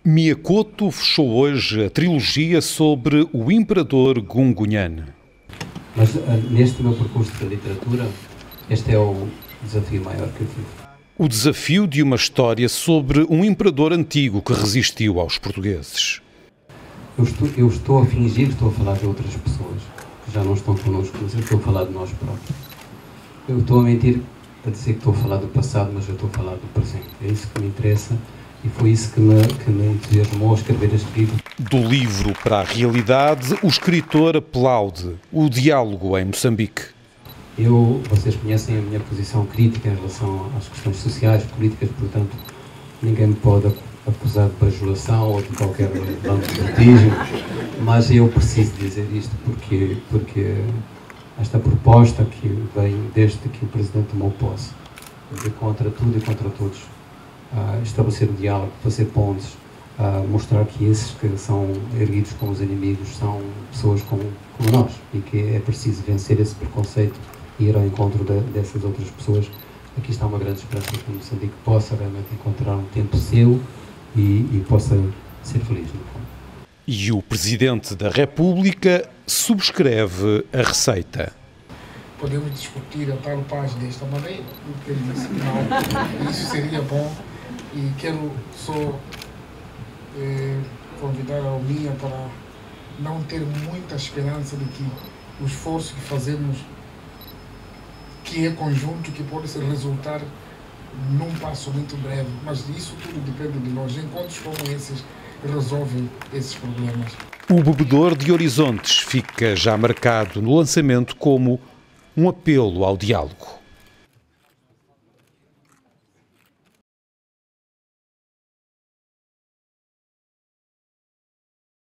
Miyakoto fechou hoje a trilogia sobre o Imperador Gungunyan. Mas neste meu percurso da literatura, este é o desafio maior que eu tive. O desafio de uma história sobre um imperador antigo que resistiu aos portugueses. Eu estou a fingir que estou a falar de outras pessoas que já não estão connosco, mas eu estou a falar de nós próprios. Eu estou a mentir a dizer que estou a falar do passado, mas eu estou a falar do presente. É isso que me interessa e foi isso que me entusiasmou a escrever este livro. Do livro para a realidade, o escritor aplaude o diálogo em Moçambique. Vocês conhecem a minha posição crítica em relação às questões sociais, políticas, portanto, ninguém me pode acusar de bajulação ou de qualquer banditismo, mas eu preciso dizer isto porque esta proposta que vem desde que o Presidente tomou posse, de contra tudo e contra todos, estabelecer um diálogo, fazer pontes, mostrar que esses que são erguidos como os inimigos são pessoas como nós e que é preciso vencer esse preconceito e ir ao encontro dessas outras pessoas. Aqui está uma grande esperança que Moçambique possa realmente encontrar um tempo seu e possa ser feliz, no fundo. E o Presidente da República subscreve a receita. Podemos discutir a tal paz desta maneira, porque ele disse que não, isso seria bom. E quero só convidar a Alminha para não ter muita esperança de que o esforço que fazemos, que é conjunto, que pode se resultar num passo muito breve, mas isso tudo depende de nós. Encontros como esses resolvem esses problemas. O Bebedor de Horizontes fica já marcado no lançamento como um apelo ao diálogo.